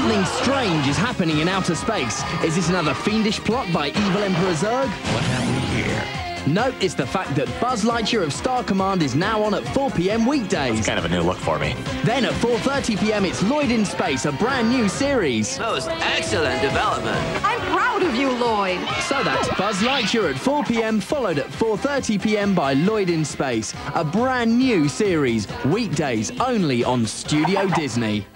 Something strange is happening in outer space. Is this another fiendish plot by evil Emperor Zurg? What have we here? No, it's the fact that Buzz Lightyear of Star Command is now on at 4 p.m. weekdays. It's kind of a new look for me. Then at 4:30 p.m. it's Lloyd in Space, a brand new series. Most excellent development. I'm proud of you, Lloyd. So that's Buzz Lightyear at 4 p.m, followed at 4:30 p.m. by Lloyd in Space, a brand new series, weekdays only on Studio Disney.